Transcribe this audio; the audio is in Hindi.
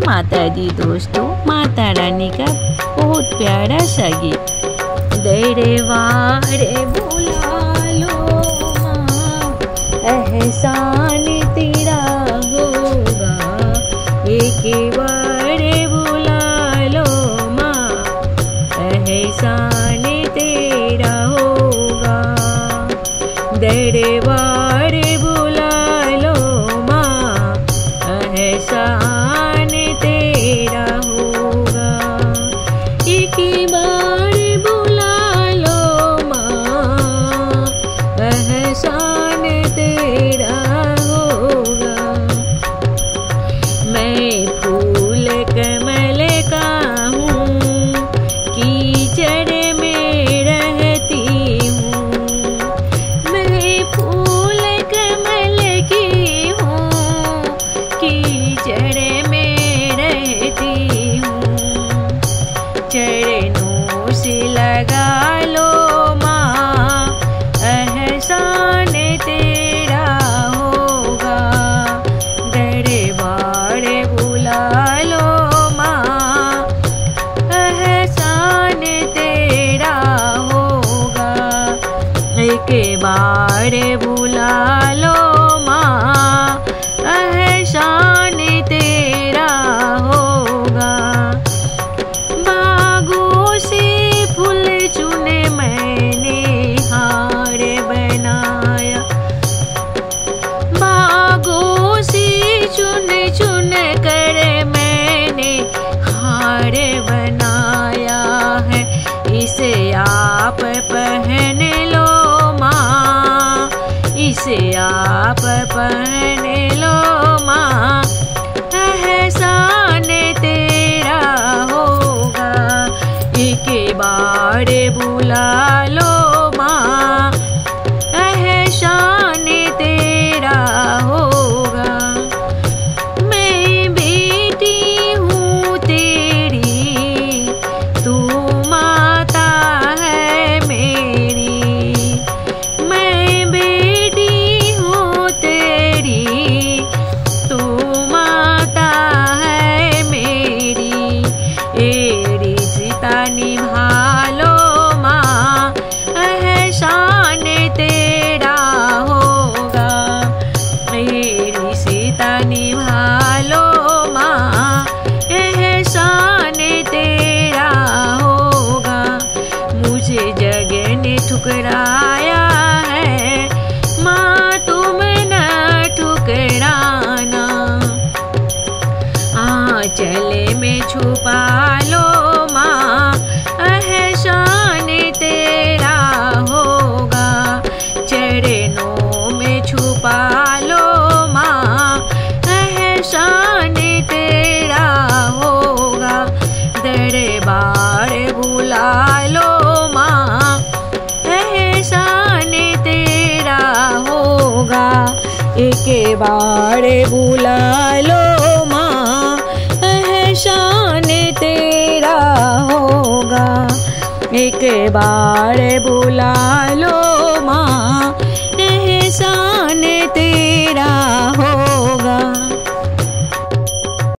माता दी दोस्तों, माता रानी का बहुत प्यारा सा गीत। दरबार बुला लो माँ, एहसान तेरा होगा। एक बार बुला लो माँ, एहसान तेरा होगा। दरबार बुला लो माँ, एहसान तेरा होगा। एक बार बुला लो माँ, एहसान तेरा होगा। मैं फूल कमल का हूँ, कीचड़ में रहती हूँ। मैं फूल कमल की हूँ, कीचड़ में रहती हूँ। चरणों से लगा लो माँ, एहसान तेरा होगा। दरबार बुला लो माँ, एहसान तेरा होगा। एक बार बुला लो माँ, एहसान तेरा होगा। बागों से फूल चुने मैंने हार बनाया। बागों से चुन चुन कर मैंने हार बनाया है। इसे आप पहन लो माँ, इसे आप पहन लो माँ, एहसान तेरा होगा। एक बार बुला लो माँ, एहसान तेरा होगा। मैं बेटी हूँ तेरी, तू माता है मेरी। मैं बेटी हूँ तेरी, तू माता है मेरी। ये रिश्ता निभा लो माँ, एहसान तेरा होगा। ये रिश्ता निभा लो माँ, एहसान तेरा होगा। मुझे जग ने ठुकराया है माँ, तुम न ठुकराना। आंचल में छुपा लो माँ, एहसान तेरा होगा। चरणों में छुपा लो माँ, एहसान तेरा होगा। दरबार बुला लो माँ, एहसान तेरा होगा। एक बार बुला लो माँ, एहसान तेरा होगा। एक बार बुला लो माँ,